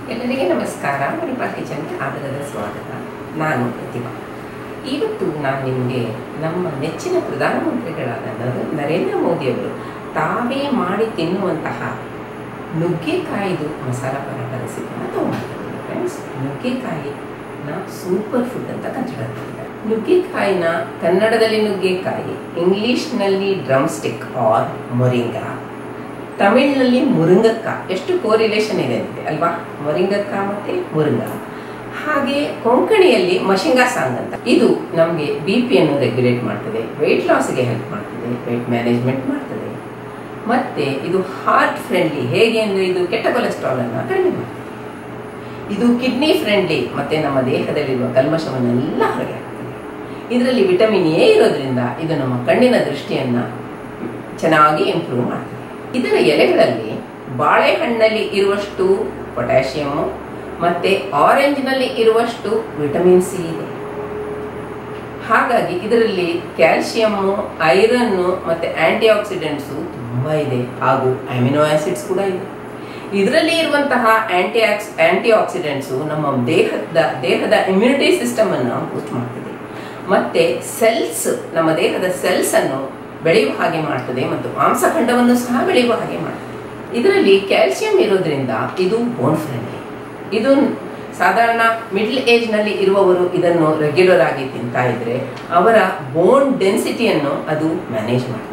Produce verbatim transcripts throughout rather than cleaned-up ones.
ಎಲ್ಲರಿಗೆ ನಮಸ್ಕಾರ. ಮಣಿಪಾಲ್ ಕಿಚನ್ಗೆ ಆದರದ ಸ್ವಾಗತ. ನಾನು ಪ್ರತಿಭಾ. ಇವತ್ತು ನಾನು ನಿಮಗೆ ನಮ್ಮ ನೆಚ್ಚಿನ ಪ್ರಧಾನಮಂತ್ರಿಗಳಾದ ನರೇಂದ್ರ ಮೋದಿಯವರು ತಾವೇ ಮಾಡಿ ತಿನ್ನುವಂತಹ ನುಗ್ಗೆಕಾಯಿದು ಮಸಾಲ ಪರಾಟ ರೆಸಿಪಿನ ತಗೊಂಡಿದ್ದೀನಿ ಫ್ರೆಂಡ್ಸ್. ನುಗ್ಗೆಕಾಯಿನ ಸೂಪರ್ ಫುಡ್ ಅಂತ ಕನ್ಸಿಡರ್ ಮಾಡ್ತಾರೆ. ನುಗ್ಗೆಕಾಯಿನ ಕನ್ನಡದಲ್ಲಿ ನುಗ್ಗೆಕಾಯಿ, ಇಂಗ್ಲಿಷ್ನಲ್ಲಿ ಡ್ರಮ್ ಸ್ಟಿಕ್ ಆರ್ ಮೊರಿಂಗಾ, ತಮಿಳಿನಲ್ಲಿ ಮುರುಂಗಕ್ಕ. ಎಷ್ಟು ಕೋರಿಲೇಷನ್ ಇದೆ ಅಂತೆ ಅಲ್ವಾ, ಮೊರಿಂಗಕ್ಕ ಮತ್ತೆ ಮುರುಂಗ. ಹಾಗೆ ಕೊಂಕಣಿಯಲ್ಲಿ ಮಶಿಂಗಾ ಸಾಂಗ್ ಅಂತ. ಇದು ನಮಗೆ ಬಿ ಪಿಯನ್ನು ರೆಗ್ಯುಲೇಟ್ ಮಾಡ್ತದೆ, ವೆಯ್ಟ್ ಲಾಸ್ಗೆ ಹೆಲ್ಪ್ ಮಾಡ್ತದೆ, ವೆಯ್ಟ್ ಮ್ಯಾನೇಜ್ಮೆಂಟ್ ಮಾಡ್ತದೆ, ಮತ್ತೆ ಇದು ಹಾರ್ಟ್ ಫ್ರೆಂಡ್ಲಿ. ಹೇಗೆ ಅಂದರೆ ಇದು ಕೆಟ್ಟ ಕೊಲೆಸ್ಟ್ರಾಲ್ ಅನ್ನು ಕಡಿಮೆ ಮಾಡ್ತದೆ. ಇದು ಕಿಡ್ನಿ ಫ್ರೆಂಡ್ಲಿ, ಮತ್ತೆ ನಮ್ಮ ದೇಹದಲ್ಲಿರುವ ಕಲ್ಮಶವನ್ನೆಲ್ಲ ಹೊರಗೆ ಹಾಕ್ತದೆ. ಇದರಲ್ಲಿ ವಿಟಮಿನ್ ಎ ಇರೋದ್ರಿಂದ ಇದು ನಮ್ಮ ಕಣ್ಣಿನ ದೃಷ್ಟಿಯನ್ನು ಚೆನ್ನಾಗಿ ಇಂಪ್ರೂವ್ ಮಾಡ್ತದೆ. ಇದರ ಎಲೆಗಳಲ್ಲಿ ಬಾಳೆಹಣ್ಣಲ್ಲಿ ಇರುವಷ್ಟು ಪೊಟ್ಯಾಷಿಯಮ್ಮು ಮತ್ತೆ ಆರೆಂಜ್ನಲ್ಲಿ ಇರುವಷ್ಟು ವಿಟಮಿನ್ ಸಿ ಇದೆ. ಹಾಗಾಗಿ ಇದರಲ್ಲಿ ಕ್ಯಾಲ್ಸಿಯಮ್ಮು, ಐರನ್ನು ಮತ್ತೆ ಆಂಟಿ ಆಕ್ಸಿಡೆಂಟ್ಸು ತುಂಬ ಇದೆ, ಹಾಗೂ ಅಮಿನೋ ಆಸಿಡ್ಸ್ ಕೂಡ ಇದೆ. ಇದರಲ್ಲಿ ಇರುವಂತಹ ಆಂಟಿ ಆಕ್ಸ್ ಆಂಟಿ ಆಕ್ಸಿಡೆಂಟ್ಸು ನಮ್ಮ ದೇಹದ ದೇಹದ ಇಮ್ಯುನಿಟಿ ಸಿಸ್ಟಮ್ ಅನ್ನು ಬೂಸ್ಟ್ ಮಾಡ್ತದೆ, ಮತ್ತೆ ಸೆಲ್ಸ್ ನಮ್ಮ ದೇಹದ ಸೆಲ್ಸ್ ಅನ್ನು ಬೆಳೆಯುವ ಹಾಗೆ ಮಾಡ್ತದೆ, ಮತ್ತು ಮಾಂಸಖಂಡವನ್ನು ಸಹ ಬೆಳೆಯುವ ಹಾಗೆ ಮಾಡ್ತದೆ. ಇದರಲ್ಲಿ ಕ್ಯಾಲ್ಸಿಯಂ ಇರೋದ್ರಿಂದ ಇದು ಬೋನ್ ಫ್ರೆಂಡ್ಲಿ. ಇದು ಸಾಧಾರಣ ಮಿಡ್ಲ್ ಏಜ್ ನಲ್ಲಿ ಇರುವವರು ಇದನ್ನು ರೆಗ್ಯುಲರ್ ಆಗಿ ತಿಂತಾ ಇದ್ರೆ ಅವರ ಬೋನ್ ಡೆನ್ಸಿಟಿಯನ್ನು ಅದು ಮ್ಯಾನೇಜ್ ಮಾಡ್ತದೆ.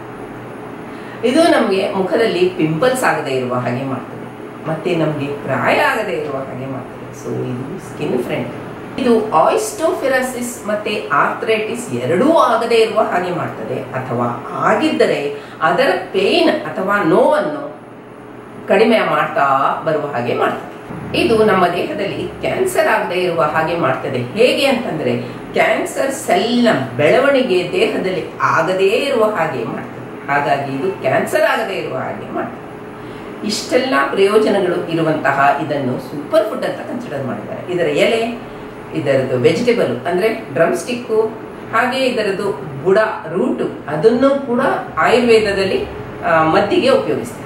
ಇದು ನಮಗೆ ಮುಖದಲ್ಲಿ ಪಿಂಪಲ್ಸ್ ಆಗದೆ ಇರುವ ಹಾಗೆ ಮಾಡ್ತದೆ, ಮತ್ತೆ ನಮಗೆ ಪ್ರಾಯ ಆಗದೆ ಇರುವ ಹಾಗೆ ಮಾಡ್ತದೆ. ಸೊ ಇದು ಸ್ಕಿನ್ ಫ್ರೆಂಡ್ಲಿ. ಇದು ಆಯಿಸ್ಟೋಫಿರಾಸಿಸ್ ಮತ್ತೆ ಆರ್ಥ್ರೈಟಿಸ್ ಎರಡೂ ಆಗದೆ ಇರುವ ಹಾಗೆ ಮಾಡ್ತದೆ, ಅಥವಾ ಆಗಿದ್ದರೆ ಅದರ ಪೇನ್ ಅಥವಾ ನೋವನ್ನು ಕಡಿಮೆ ಮಾಡ್ತಾ ಬರುವ ಹಾಗೆ ಮಾಡ್ತದೆ. ಇದು ನಮ್ಮ ದೇಹದಲ್ಲಿ ಕ್ಯಾನ್ಸರ್ ಆಗದೆ ಇರುವ ಹಾಗೆ ಮಾಡ್ತದೆ. ಹೇಗೆ ಅಂತಂದ್ರೆ ಕ್ಯಾನ್ಸರ್ ಸೆಲ್ನ ಬೆಳವಣಿಗೆ ದೇಹದಲ್ಲಿ ಆಗದೇ ಇರುವ ಹಾಗೆ ಮಾಡ್ತದೆ. ಹಾಗಾಗಿ ಇದು ಕ್ಯಾನ್ಸರ್ ಆಗದೆ ಇರುವ ಹಾಗೆ ಮಾಡ್ತದೆ. ಇಷ್ಟೆಲ್ಲ ಪ್ರಯೋಜನಗಳು ಇರುವಂತಹ ಇದನ್ನು ಸೂಪರ್ ಫುಡ್ ಅಂತ ಕನ್ಸಿಡರ್ ಮಾಡಿದ್ದಾರೆ. ಇದರ ಎಲೆ, ಇದರದ್ದು ವೆಜಿಟೇಬಲ್ ಅಂದ್ರೆ ಡ್ರಮ್ ಸ್ಟಿಕ್ಕು, ಹಾಗೆ ಇದರದ್ದು ಬುಡ ರೂಟು, ಅದನ್ನು ಕೂಡ ಆಯುರ್ವೇದದಲ್ಲಿ ಮದ್ದಿಗೆ ಉಪಯೋಗಿಸ್ತಾರೆ.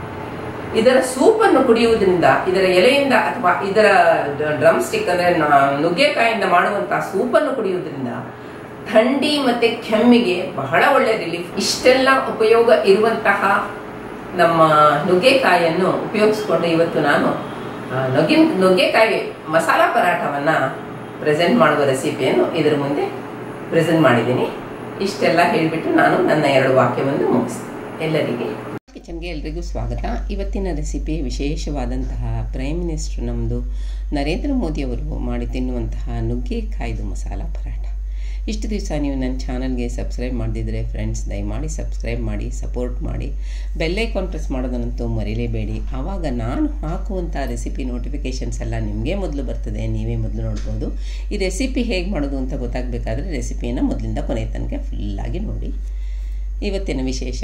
ಇದರ ಸೂಪನ್ನು ಕುಡಿಯುವುದರಿಂದ, ಇದರ ಎಲೆಯಿಂದ ಅಥವಾ ಇದರ ಡ್ರಮ್ ಸ್ಟಿಕ್ ಅಂದ್ರೆ ನುಗ್ಗೆಕಾಯಿಂದ ಮಾಡುವಂತಹ ಸೂಪನ್ನು ಕುಡಿಯುವುದರಿಂದ ಥಂಡಿ ಮತ್ತೆ ಕೆಮ್ಮಿಗೆ ಬಹಳ ಒಳ್ಳೆ ರಿಲೀಫ್. ಇಷ್ಟೆಲ್ಲ ಉಪಯೋಗ ಇರುವಂತಹ ನಮ್ಮ ನುಗ್ಗೆಕಾಯಿಯನ್ನು ಉಪಯೋಗಿಸ್ಕೊಂಡು ಇವತ್ತು ನಾನು ನುಗ್ಗೆ ನುಗ್ಗೆಕಾಯಿ ಮಸಾಲ ಪರಾಟವನ್ನ ಪ್ರೆಸೆಂಟ್ ಮಾಡುವ ರೆಸಿಪಿಯನ್ನು ಇದರ ಮುಂದೆ ಪ್ರೆಸೆಂಟ್ ಮಾಡಿದ್ದೀನಿ. ಇಷ್ಟೆಲ್ಲ ಹೇಳಿಬಿಟ್ಟು ನಾನು ನನ್ನ ಎರಡು ವಾಕ್ಯವನ್ನು ಮುಗಿಸ್ತೀನಿ. ಎಲ್ಲರಿಗೆ ಕಿಚನ್ಗೆ ಎಲ್ರಿಗೂ ಸ್ವಾಗತ. ಇವತ್ತಿನ ರೆಸಿಪಿ ವಿಶೇಷವಾದಂತಹ ಪ್ರೈಮ್ ಮಿನಿಸ್ಟರ್ ನಮ್ಮದು ನರೇಂದ್ರ ಮೋದಿಯವರು ಮಾಡಿ ತಿನ್ನುವಂತಹ ನುಗ್ಗೆಕಾಯ್ದು ಮಸಾಲ ಪರಾಟ. ಇಷ್ಟು ದಿವಸ ನೀವು ನನ್ನ ಚಾನಲ್ಗೆ ಸಬ್ಸ್ಕ್ರೈಬ್ ಮಾಡದಿದ್ದರೆ ಫ್ರೆಂಡ್ಸ್ ದಯಮಾಡಿ ಸಬ್ಸ್ಕ್ರೈಬ್ ಮಾಡಿ, ಸಪೋರ್ಟ್ ಮಾಡಿ, ಬೆಲ್ಲೈಕಾನ್ ಪ್ರೆಸ್ ಮಾಡೋದನ್ನಂತೂ ಮರಿಲೇಬೇಡಿ. ಆವಾಗ ನಾನು ಹಾಕುವಂಥ ರೆಸಿಪಿ ನೋಟಿಫಿಕೇಷನ್ಸ್ ಎಲ್ಲ ನಿಮಗೆ ಮೊದಲು ಬರ್ತದೆ, ನೀವೇ ಮೊದಲು ನೋಡ್ಬೋದು. ಈ ರೆಸಿಪಿ ಹೇಗೆ ಮಾಡೋದು ಅಂತ ಗೊತ್ತಾಗಬೇಕಾದ್ರೆ ರೆಸಿಪಿಯನ್ನು ಮೊದಲಿಂದ ಕೊನೆ ತನಕ ಫುಲ್ಲಾಗಿ ನೋಡಿ. ಇವತ್ತಿನ ವಿಶೇಷ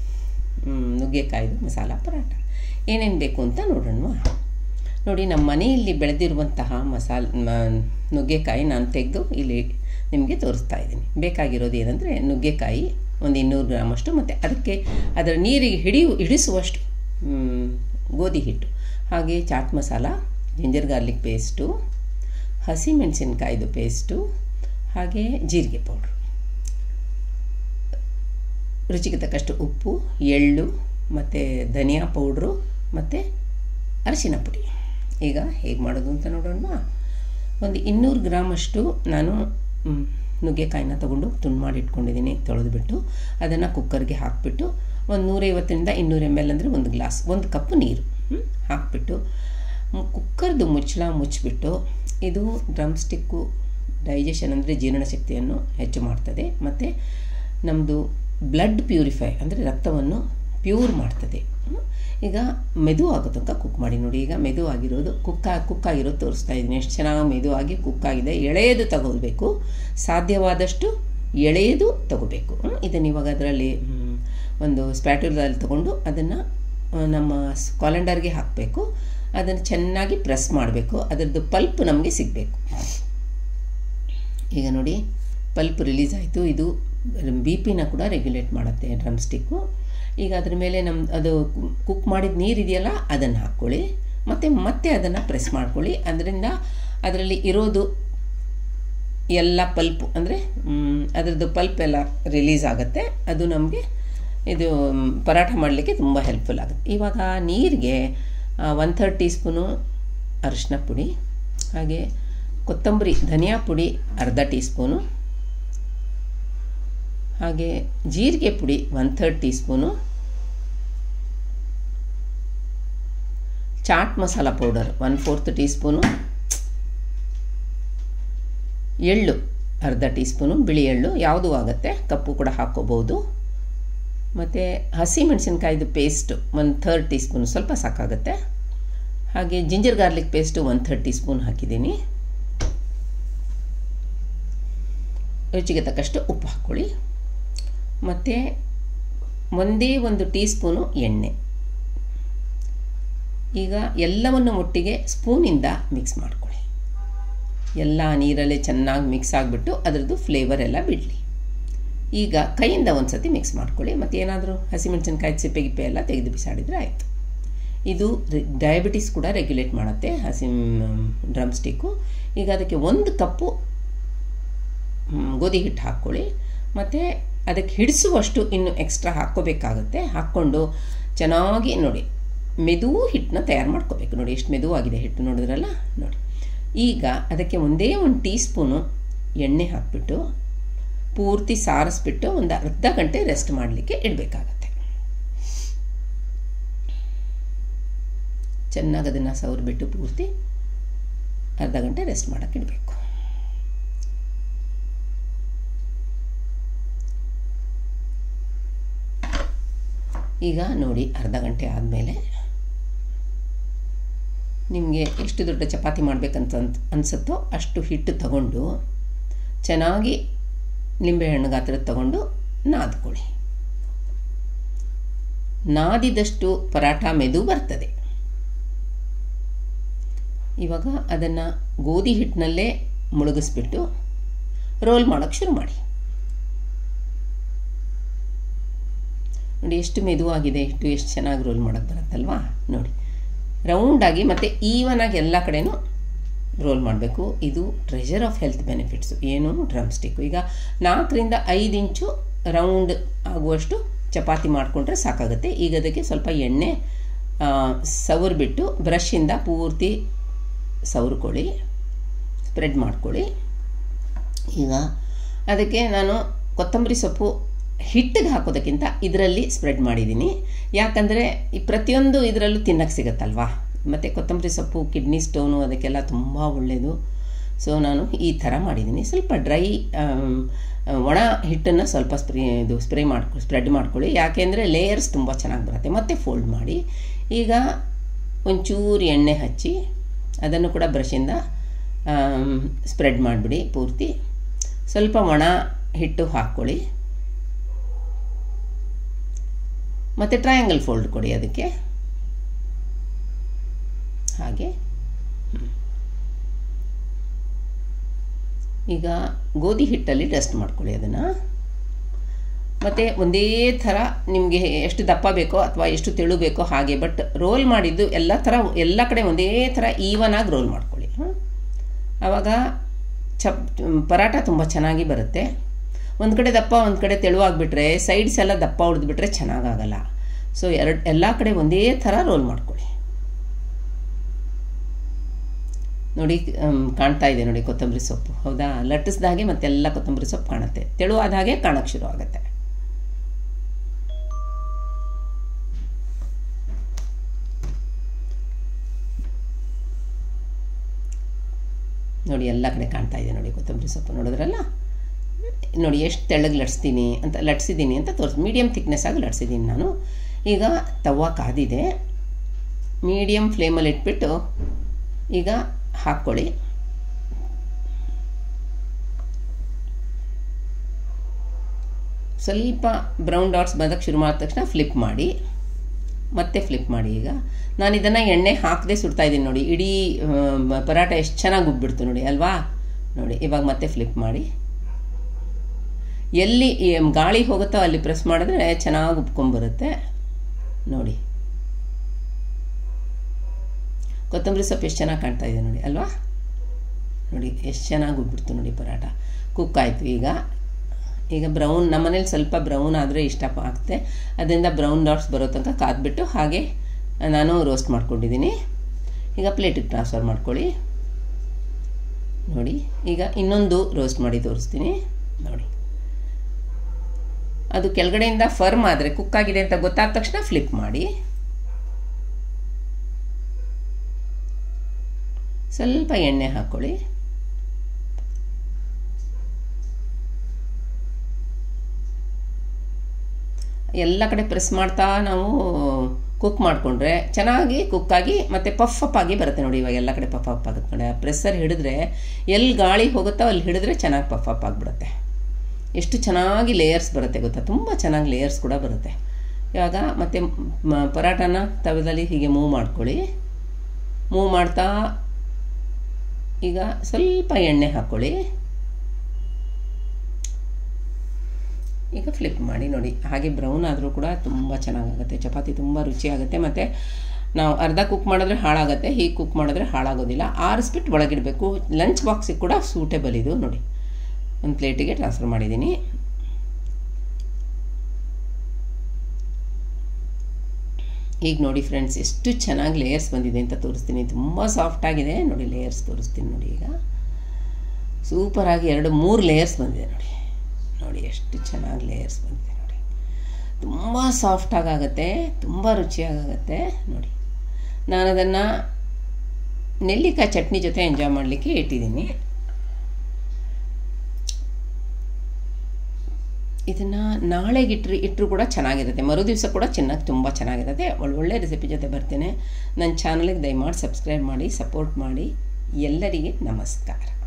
ನುಗ್ಗೆಕಾಯ್ದು ಮಸಾಲ ಪರಾಟ. ಏನೇನು ಬೇಕು ಅಂತ ನೋಡೋಣ. ನೋಡಿ, ನಮ್ಮ ಮನೆಯಲ್ಲಿ ಬೆಳೆದಿರುವಂತಹ ಮಸಾಲ ನುಗ್ಗೆಕಾಯಿ ನಾನು ತೆಗೆದು ಇಲ್ಲಿ ನಿಮಗೆ ತೋರಿಸ್ತಾ ಇದ್ದೀನಿ. ಬೇಕಾಗಿರೋದು ಏನಂದರೆ ನುಗ್ಗೆಕಾಯಿ ಒಂದು ಇನ್ನೂರು ಗ್ರಾಮಷ್ಟು, ಮತ್ತು ಅದಕ್ಕೆ ಅದರ ನೀರಿಗೆ ಹಿಡಿಯು ಹಿಡಿಸುವಷ್ಟು ಗೋಧಿ ಹಿಟ್ಟು, ಹಾಗೆ chaat masala, ginger garlic paste, ಹಸಿ ಮೆಣಸಿನ್ಕಾಯ್ದು ಪೇಸ್ಟು, ಹಾಗೆ ಜೀರಿಗೆ ಪೌಡ್ರು, ರುಚಿಗೆ ತಕ್ಕಷ್ಟು ಉಪ್ಪು, ಎಳ್ಳು, ಮತ್ತು ಧನಿಯಾ ಪೌಡ್ರು, ಮತ್ತು ಅರಿಶಿನ ಪುಡಿ. ಈಗ ಹೇಗೆ ಮಾಡೋದು ಅಂತ ನೋಡೋಣ. ಒಂದು ಇನ್ನೂರು ಗ್ರಾಮಷ್ಟು ನಾನು ನುಗ್ಗೆಕಾಯಿನ ತೊಗೊಂಡು ತುಂಡು ಮಾಡಿ ಇಟ್ಕೊಂಡಿದ್ದೀನಿ. ತೊಳೆದುಬಿಟ್ಟು ಅದನ್ನು ಕುಕ್ಕರ್ಗೆ ಹಾಕಿಬಿಟ್ಟು ಒಂದು ನೂರೈವತ್ತರಿಂದ ಇನ್ನೂರು ಎಮ್ ಎಲ್ ಅಂದರೆ ಒಂದು ಗ್ಲಾಸ್, ಒಂದು ಕಪ್ ನೀರು ಹಾಕಿಬಿಟ್ಟು ಕುಕ್ಕರ್ದು ಮುಚ್ಚಳ ಮುಚ್ಚಿಬಿಟ್ಟು, ಇದು ಡ್ರಮ್ ಸ್ಟಿಕ್ಕು ಡೈಜೆಷನ್ ಅಂದರೆ ಜೀರ್ಣಶಕ್ತಿಯನ್ನು ಹೆಚ್ಚು ಮಾಡ್ತದೆ, ಮತ್ತು ನಮ್ಮದು ಬ್ಲಡ್ ಪ್ಯೂರಿಫೈ ಅಂದರೆ ರಕ್ತವನ್ನು ಪ್ಯೂರ್ ಮಾಡ್ತದೆ. ಈಗ ಮೆದು ಆಗೋ ತನಕ ಕುಕ್ ಮಾಡಿ. ನೋಡಿ, ಈಗ ಮೆದು ಆಗಿರೋದು ಕುಕ್ಕ ಕುಕ್ಕಾಗಿರೋದು ತೋರಿಸ್ತಾ ಇದ್ದೀನಿ. ಎಷ್ಟು ಚೆನ್ನಾಗಿ ಮೆದು ಆಗಿ ಕುಕ್ಕಾಗಿದೆ. ಎಳೆಯದು ತಗೋಬೇಕು, ಸಾಧ್ಯವಾದಷ್ಟು ಎಳೆಯದು ತಗೋಬೇಕು. ಇದನ್ನು ಇವಾಗ ಅದರಲ್ಲಿ ಒಂದು ಸ್ಪ್ಯಾಟುಲದಲ್ಲಿ ತಗೊಂಡು ಅದನ್ನು ನಮ್ಮ ಕಾಲೆಂಡರ್ಗೆ ಹಾಕಬೇಕು. ಅದನ್ನು ಚೆನ್ನಾಗಿ ಪ್ರೆಸ್ ಮಾಡಬೇಕು. ಅದರದ್ದು ಪಲ್ಪ್ ನಮಗೆ ಸಿಗಬೇಕು. ಈಗ ನೋಡಿ, ಪಲ್ಪ್ ರಿಲೀಸ್ ಆಯಿತು. ಇದು ಬಿ ಪಿನ ಕೂಡ ರೆಗ್ಯುಲೇಟ್ ಮಾಡುತ್ತೆ ಡ್ರಮ್ ಸ್ಟಿಕ್ಕು. ಈಗ ಅದ್ರ ಮೇಲೆ ನಮ್ಮ ಅದು ಕುಕ್ ಮಾಡಿದ ನೀರಿದೆಯಲ್ಲ ಅದನ್ನು ಹಾಕ್ಕೊಳ್ಳಿ, ಮತ್ತು ಮತ್ತೆ ಅದನ್ನು ಪ್ರೆಸ್ ಮಾಡ್ಕೊಳ್ಳಿ. ಅದರಿಂದ ಅದರಲ್ಲಿ ಇರೋದು ಎಲ್ಲ ಪಲ್ಪು ಅಂದರೆ ಅದರದ್ದು ಪಲ್ಪ್ ಎಲ್ಲ ರಿಲೀಸ್ ಆಗುತ್ತೆ. ಅದು ನಮಗೆ ಇದು ಪರಾಠ ಮಾಡಲಿಕ್ಕೆ ತುಂಬ ಹೆಲ್ಪ್ಫುಲ್ ಆಗುತ್ತೆ. ಇವಾಗ ನೀರಿಗೆ ಒನ್ ಥರ್ಡ್ ಟೀ ಸ್ಪೂನು ಅರಿಶಿನ ಪುಡಿ, ಹಾಗೆ ಕೊತ್ತಂಬರಿ ಧನಿಯಾ ಪುಡಿ ಅರ್ಧ ಟೀ ಸ್ಪೂನು, ಹಾಗೆ ಜೀರಿಗೆ ಪುಡಿ one third teaspoon, chaat masala powder one fourth teaspoon, ಎಳ್ಳು ಅರ್ಧ ಟೀ ಸ್ಪೂನು, ಬಿಳಿ ಎಳ್ಳು ಯಾವುದೂ ಆಗುತ್ತೆ, ಕಪ್ಪು ಕೂಡ ಹಾಕ್ಕೋಬೋದು. ಮತ್ತು ಹಸಿ ಮೆಣಸಿನ್ಕಾಯ್ದು paste one third teaspoon, ಸ್ವಲ್ಪ ಸಾಕಾಗುತ್ತೆ. ಹಾಗೆ ginger garlic paste one third teaspoon ಹಾಕಿದ್ದೀನಿ. ರುಚಿಗೆ ತಕ್ಕಷ್ಟು ಉಪ್ಪು ಹಾಕ್ಕೊಳ್ಳಿ. ಮತ್ತು ಒಂದೇ ಒಂದು ಟೀ ಸ್ಪೂನು ಎಣ್ಣೆ. ಈಗ ಎಲ್ಲವನ್ನು ಒಟ್ಟಿಗೆ ಸ್ಪೂನಿಂದ ಮಿಕ್ಸ್ ಮಾಡ್ಕೊಳ್ಳಿ. ಎಲ್ಲ ನೀರಲ್ಲೇ ಚೆನ್ನಾಗಿ ಮಿಕ್ಸ್ ಆಗಿಬಿಟ್ಟು ಅದರದ್ದು ಫ್ಲೇವರ್ ಎಲ್ಲ ಬಿಡಲಿ. ಈಗ ಕೈಯಿಂದ ಒಂದು ಸತಿ ಮಿಕ್ಸ್ ಮಾಡ್ಕೊಳ್ಳಿ. ಮತ್ತು ಏನಾದರೂ ಹಸಿಮೆಣಸಿನ್ಕಾಯಿ ಸಿಪ್ಪೆ ಗಿಪ್ಪೆ ಎಲ್ಲ ತೆಗೆದು ಬಿಸಾಡಿದರೆ ಆಯಿತು. ಇದು ಡಯಾಬಿಟಿಸ್ ಕೂಡ ರೆಗ್ಯುಲೇಟ್ ಮಾಡುತ್ತೆ ಹಸಿ ಡ್ರಮ್ ಸ್ಟಿಕ್ಕು. ಈಗ ಅದಕ್ಕೆ ಒಂದು ಕಪ್ಪು ಗೋಧಿ ಹಿಟ್ಟು ಹಾಕ್ಕೊಳ್ಳಿ. ಮತ್ತು ಅದಕ್ಕೆ ಹಿಡಿಸುವಷ್ಟು ಇನ್ನು ಎಕ್ಸ್ಟ್ರಾ ಹಾಕ್ಕೋಬೇಕಾಗುತ್ತೆ. ಹಾಕ್ಕೊಂಡು ಚೆನ್ನಾಗಿ ನೋಡಿ ಮೆದು ಹಿಟ್ಟನ್ನ ತಯಾರು ಮಾಡ್ಕೋಬೇಕು. ನೋಡಿ ಎಷ್ಟು ಮೆದುವಾಗಿದೆ ಹಿಟ್ಟು, ನೋಡಿದ್ರಲ್ಲ ನೋಡಿ. ಈಗ ಅದಕ್ಕೆ ಒಂದೇ ಒಂದು ಟೀ ಸ್ಪೂನು ಎಣ್ಣೆ ಹಾಕಿಬಿಟ್ಟು ಪೂರ್ತಿ ಸಾರಿಸ್ಬಿಟ್ಟು ಒಂದು ಅರ್ಧ ಗಂಟೆ ರೆಸ್ಟ್ ಮಾಡಲಿಕ್ಕೆ ಇಡಬೇಕಾಗತ್ತೆ. ಚೆನ್ನಾಗಿ ಅದನ್ನು ಸವರ್ಬಿಟ್ಟು ಪೂರ್ತಿ ಅರ್ಧ ಗಂಟೆ ರೆಸ್ಟ್ ಮಾಡೋಕ್ಕೆ ಇಡಬೇಕು. ಈಗ ನೋಡಿ ಅರ್ಧ ಗಂಟೆ ಆದಮೇಲೆ ನಿಮಗೆ ಎಷ್ಟು ದೊಡ್ಡ ಚಪಾತಿ ಮಾಡಬೇಕಂತ ಅನಿಸುತ್ತೋ ಅಷ್ಟು ಹಿಟ್ಟು ತಗೊಂಡು ಚೆನ್ನಾಗಿ ನಿಂಬೆಹಣ್ಣು ಗಾತ್ರದ ತಗೊಂಡು ನಾದ್ಕೊಳ್ಳಿ. ನಾದಿದಷ್ಟು ಪರಾಠ ಮೆದು ಬರ್ತದೆ. ಇವಾಗ ಅದನ್ನು ಗೋಧಿ ಹಿಟ್ಟಿನಲ್ಲೇ ಮುಳುಗಿಸ್ಬಿಟ್ಟು ರೋಲ್ ಮಾಡೋಕ್ಕೆ ಶುರು ಮಾಡಿ. ನೋಡಿ ಎಷ್ಟು ಮೆದುವಾಗಿದೆ ಹಿಟ್ಟು, ಎಷ್ಟು ಚೆನ್ನಾಗಿ ರೋಲ್ ಮಾಡೋಕ್ಕೆ ಬರುತ್ತಲ್ವಾ. ನೋಡಿ ರೌಂಡಾಗಿ ಮತ್ತು ಈವನಾಗಿ ಎಲ್ಲ ಕಡೆನೂ ರೋಲ್ ಮಾಡಬೇಕು. ಇದು ಟ್ರೆಜರ್ ಆಫ್ ಹೆಲ್ತ್ ಬೆನಿಫಿಟ್ಸು. ಏನು ಡ್ರಮ್ ಸ್ಟಿಕ್ಕು. ಈಗ ನಾಲ್ಕರಿಂದ ಐದು ಇಂಚು ರೌಂಡ್ ಆಗುವಷ್ಟು ಚಪಾತಿ ಮಾಡಿಕೊಂಡ್ರೆ ಸಾಕಾಗುತ್ತೆ. ಈಗ ಅದಕ್ಕೆ ಸ್ವಲ್ಪ ಎಣ್ಣೆ ಸವರ್ಬಿಟ್ಟು ಬ್ರಷಿಂದ ಪೂರ್ತಿ ಸವರ್ಕೊಳ್ಳಿ, ಸ್ಪ್ರೆಡ್ ಮಾಡ್ಕೊಳ್ಳಿ. ಈಗ ಅದಕ್ಕೆ ನಾನು ಕೊತ್ತಂಬರಿ ಸೊಪ್ಪು ಹಿಟ್ಟಿಗೆ ಹಾಕೋದಕ್ಕಿಂತ ಇದರಲ್ಲಿ ಸ್ಪ್ರೆಡ್ ಮಾಡಿದ್ದೀನಿ. ಯಾಕಂದರೆ ಈ ಪ್ರತಿಯೊಂದು ಇದರಲ್ಲೂ ತಿನ್ನಕ್ಕೆ ಸಿಗುತ್ತಲ್ವಾ. ಮತ್ತು ಕೊತ್ತಂಬರಿ ಸೊಪ್ಪು ಕಿಡ್ನಿ ಸ್ಟೋನು ಅದಕ್ಕೆಲ್ಲ ತುಂಬ ಒಳ್ಳೆಯದು. ಸೊ ನಾನು ಈ ಥರ ಮಾಡಿದ್ದೀನಿ. ಸ್ವಲ್ಪ ಡ್ರೈ ಒಣ ಹಿಟ್ಟನ್ನು ಸ್ವಲ್ಪ ಸ್ಪ್ರೇ ಇದು ಸ್ಪ್ರೇ ಮಾಡ್ಕೊ ಸ್ಪ್ರೆಡ್ ಮಾಡ್ಕೊಳ್ಳಿ. ಯಾಕೆಂದರೆ ಲೇಯರ್ಸ್ ತುಂಬ ಚೆನ್ನಾಗಿ ಬರುತ್ತೆ. ಮತ್ತು ಫೋಲ್ಡ್ ಮಾಡಿ. ಈಗ ಒಂಚೂರು ಎಣ್ಣೆ ಹಚ್ಚಿ ಅದನ್ನು ಕೂಡ ಬ್ರಷಿಂದ ಸ್ಪ್ರೆಡ್ ಮಾಡಿಬಿಡಿ ಪೂರ್ತಿ. ಸ್ವಲ್ಪ ಒಣ ಹಿಟ್ಟು ಹಾಕ್ಕೊಳ್ಳಿ. ಮತ್ತು ಟ್ರಯಾಂಗಲ್ ಫೋಲ್ಡ್ ಕೊಡಿ ಅದಕ್ಕೆ. ಹಾಗೆ ಈಗ ಗೋಧಿ ಹಿಟ್ಟಲ್ಲಿ ಡಸ್ಟ್ ಮಾಡ್ಕೊಳ್ಳಿ ಅದನ್ನು. ಮತ್ತು ಒಂದೇ ಥರ ನಿಮಗೆ ಎಷ್ಟು ದಪ್ಪ ಬೇಕೋ ಅಥವಾ ಎಷ್ಟು ತೆಳು ಬೇಕೋ ಹಾಗೆ, ಬಟ್ ರೋಲ್ ಮಾಡಿದ್ದು ಎಲ್ಲ ಥರ ಎಲ್ಲ ಕಡೆ ಒಂದೇ ಥರ ಈವನಾಗಿ ರೋಲ್ ಮಾಡ್ಕೊಳ್ಳಿ. ಆವಾಗ ಚಪ್ ಪರಾಟ ತುಂಬ ಚೆನ್ನಾಗಿ ಬರುತ್ತೆ. ಒಂದು ಕಡೆ ದಪ್ಪ ಒಂದು ಕಡೆ ತೆಳುವಾಗಿಬಿಟ್ರೆ ಸೈಡ್ಸ್ ಎಲ್ಲ ದಪ್ಪ ಹೊಡೆದ್ಬಿಟ್ರೆ ಚೆನ್ನಾಗಾಗಲ್ಲ. ಸೊ ಎರಡು ಎಲ್ಲ ಕಡೆ ಒಂದೇ ಥರ ರೋಲ್ ಮಾಡ್ಕೊಳ್ಳಿ. ನೋಡಿ ಕಾಣ್ತಾ ಇದೆ ನೋಡಿ ಕೊತ್ತಂಬರಿ ಸೊಪ್ಪು, ಹೌದಾ? ಲಟ್ಟಿಸ್ದಾಗೆ ಮತ್ತೆಲ್ಲ ಕೊತ್ತಂಬರಿ ಸೊಪ್ಪು ಕಾಣುತ್ತೆ. ತೆಳುವಾದ ಹಾಗೆ ಕಾಣಕ್ಕೆ ಶುರು ಆಗುತ್ತೆ. ನೋಡಿ ಎಲ್ಲ ಕಡೆ ಕಾಣ್ತಾ ಇದೆ ನೋಡಿ ಕೊತ್ತಂಬರಿ ಸೊಪ್ಪು, ನೋಡಿದ್ರಲ್ಲ? ನೋಡಿ ಎಷ್ಟು ತೆಳ್ಳಗೆ ಲಟ್ಸ್ತೀನಿ ಅಂತ ಲಟ್ಸಿದ್ದೀನಿ ಅಂತ ತೋರಿಸಿ. ಮೀಡಿಯಮ್ ಥಿಕ್ನೆಸ್ ಆಗಿ ಲಟ್ಸಿದ್ದೀನಿ ನಾನು. ಈಗ ತವಾ ಕಾದಿದೆ. ಮೀಡಿಯಮ್ ಫ್ಲೇಮಲ್ಲಿ ಇಟ್ಬಿಟ್ಟು ಈಗ ಹಾಕ್ಕೊಳ್ಳಿ. ಸ್ವಲ್ಪ ಬ್ರೌನ್ ಡಾಟ್ಸ್ ಬಂದಕ್ಕೆ ಶುರು ಮಾಡಿದ ತಕ್ಷಣ ಫ್ಲಿಪ್ ಮಾಡಿ, ಮತ್ತೆ ಫ್ಲಿಪ್ ಮಾಡಿ. ಈಗ ನಾನು ಇದನ್ನು ಎಣ್ಣೆ ಹಾಕದೆ ಸುಡ್ತಾ ಇದ್ದೀನಿ ನೋಡಿ. ಇಡೀ ಪರಾಟ ಎಷ್ಟು ಚೆನ್ನಾಗಿ ಉಬ್ಬಿಡ್ತು ನೋಡಿ ಅಲ್ವಾ? ನೋಡಿ ಇವಾಗ ಮತ್ತೆ ಫ್ಲಿಪ್ ಮಾಡಿ. ಎಲ್ಲಿ ಗಾಳಿ ಹೋಗುತ್ತೋ ಅಲ್ಲಿ ಪ್ರೆಸ್ ಮಾಡಿದ್ರೆ ಚೆನ್ನಾಗಿ ಉಬ್ಕೊಂಬರುತ್ತೆ ನೋಡಿ. ಕೊತ್ತಂಬರಿ ಸೊಪ್ಪು ಎಷ್ಟು ಚೆನ್ನಾಗಿ ಕಾಣ್ತಾ ಇದೆ ನೋಡಿ ಅಲ್ವಾ. ನೋಡಿ ಎಷ್ಟು ಚೆನ್ನಾಗಿ ಉಬ್ಬಿಡ್ತು ನೋಡಿ ಪರಾಟ. ಕುಕ್ ಆಯಿತು. ಈಗ ಈಗ ಬ್ರೌನ್ ನಮ್ಮನೇಲಿ ಸ್ವಲ್ಪ ಬ್ರೌನ್ ಆದರೆ ಇಷ್ಟ ಆಗುತ್ತೆ. ಅದರಿಂದ ಬ್ರೌನ್ ಡಾಟ್ಸ್ ಬರೋ ತನಕ ಕಾದ್ಬಿಟ್ಟು ಹಾಗೆ ನಾನು ರೋಸ್ಟ್ ಮಾಡ್ಕೊಂಡಿದ್ದೀನಿ. ಈಗ ಪ್ಲೇಟಿಗೆ ಟ್ರಾನ್ಸ್ಫರ್ ಮಾಡ್ಕೊಳ್ಳಿ. ನೋಡಿ ಈಗ ಇನ್ನೊಂದು ರೋಸ್ಟ್ ಮಾಡಿ ತೋರಿಸ್ತೀನಿ ನೋಡಿ. ಅದು ಕೆಳಗಡೆಯಿಂದ ಫರ್ಮ್ ಆದರೆ ಕುಕ್ ಆಗಿದೆ ಅಂತ ಗೊತ್ತಾದ ತಕ್ಷಣ ಫ್ಲಿಪ್ ಮಾಡಿ. ಸ್ವಲ್ಪ ಎಣ್ಣೆ ಹಾಕ್ಕೊಳ್ಳಿ. ಎಲ್ಲ ಕಡೆ ಪ್ರೆಸ್ ಮಾಡ್ತಾ ನಾವು ಕುಕ್ ಮಾಡಿಕೊಂಡ್ರೆ ಚೆನ್ನಾಗಿ ಕುಕ್ಕಾಗಿ ಮತ್ತು ಪಫ್ ಅಪ್ ಆಗಿ ಬರುತ್ತೆ ನೋಡಿ. ಇವಾಗ ಎಲ್ಲ ಕಡೆ ಪಫ್ ಅಪ್ ಆಗುತ್ತೆ ನೋಡಿ. ಆ ಪ್ರೆಸ್ಸರ್ ಹಿಡಿದ್ರೆ ಎಲ್ಲಿ ಗಾಳಿ ಹೋಗುತ್ತೋ ಅಲ್ಲಿ ಹಿಡಿದ್ರೆ ಚೆನ್ನಾಗಿ ಪಫ್ ಅಪ್ ಆಗಿಬಿಡುತ್ತೆ. ಎಷ್ಟು ಚೆನ್ನಾಗಿ ಲೇಯರ್ಸ್ ಬರುತ್ತೆ ಗೊತ್ತಾ, ತುಂಬ ಚೆನ್ನಾಗಿ ಲೇಯರ್ಸ್ ಕೂಡ ಬರುತ್ತೆ. ಇವಾಗ ಮತ್ತು ಪರಾಟನ ತವದಲ್ಲಿ ಹೀಗೆ ಮೂವ್ ಮಾಡ್ಕೊಳ್ಳಿ. ಮೂವ್ ಮಾಡ್ತಾ ಈಗ ಸ್ವಲ್ಪ ಎಣ್ಣೆ ಹಾಕ್ಕೊಳ್ಳಿ. ಈಗ ಫ್ಲಿಪ್ ಮಾಡಿ ನೋಡಿ. ಹಾಗೆ ಬ್ರೌನ್ ಆದರೂ ಕೂಡ ತುಂಬ ಚೆನ್ನಾಗಾಗುತ್ತೆ. ಚಪಾತಿ ತುಂಬ ರುಚಿಯಾಗುತ್ತೆ. ಮತ್ತು ನಾವು ಅರ್ಧ ಕುಕ್ ಮಾಡಿದ್ರೆ ಹಾಳಾಗುತ್ತೆ, ಹೀಗೆ ಕುಕ್ ಮಾಡಿದ್ರೆ ಹಾಳಾಗೋದಿಲ್ಲ. ಆರಿಸ್ಬಿಟ್ಟು ಒಳಗಿಡಬೇಕು. ಲಂಚ್ ಬಾಕ್ಸಿಗೆ ಕೂಡ ಸೂಟೇಬಲ್ ಇದು ನೋಡಿ. ಒಂದು ಪ್ಲೇಟಿಗೆ ಟ್ರಾನ್ಸ್ಫರ್ ಮಾಡಿದ್ದೀನಿ. ಈಗ ನೋಡಿ ಫ್ರೆಂಡ್ಸ್, ಎಷ್ಟು ಚೆನ್ನಾಗಿ ಲೇಯರ್ಸ್ ಬಂದಿದೆ ಅಂತ ತೋರಿಸ್ತೀನಿ. ತುಂಬ ಸಾಫ್ಟಾಗಿದೆ ನೋಡಿ. ಲೇಯರ್ಸ್ ತೋರಿಸ್ತೀನಿ ನೋಡಿ. ಈಗ ಸೂಪರಾಗಿ ಎರಡು ಮೂರು ಲೇಯರ್ಸ್ ಬಂದಿದೆ ನೋಡಿ. ನೋಡಿ ಎಷ್ಟು ಚೆನ್ನಾಗಿ ಲೇಯರ್ಸ್ ಬಂದಿದೆ ನೋಡಿ. ತುಂಬ ಸಾಫ್ಟಾಗುತ್ತೆ, ತುಂಬ ರುಚಿಯಾಗುತ್ತೆ ನೋಡಿ. ನಾನು ಅದನ್ನು ನೆಲ್ಲಿಕಾಯಿ ಚಟ್ನಿ ಜೊತೆ ಎಂಜಾಯ್ ಮಾಡಲಿಕ್ಕೆ ಇಟ್ಟಿದ್ದೀನಿ. ಇದನ್ನು ನಾಳೆಗೆ ಇಟ್ಟರು ಇಟ್ಟರು ಕೂಡ ಚೆನ್ನಾಗಿರುತ್ತೆ. ಮರು ದಿವಸ ಕೂಡ ಚೆನ್ನಾಗಿ ತುಂಬ ಚೆನ್ನಾಗಿರುತ್ತೆ. ಒಳ್ಳೊಳ್ಳೆ ರೆಸಿಪಿ ಜೊತೆ ಬರ್ತೇನೆ. ನನ್ನ ಚಾನಲಿಗೆ ದಯಮಾಡಿ ಸಬ್ಸ್ಕ್ರೈಬ್ ಮಾಡಿ, ಸಪೋರ್ಟ್ ಮಾಡಿ. ಎಲ್ಲರಿಗೆ ನಮಸ್ಕಾರ.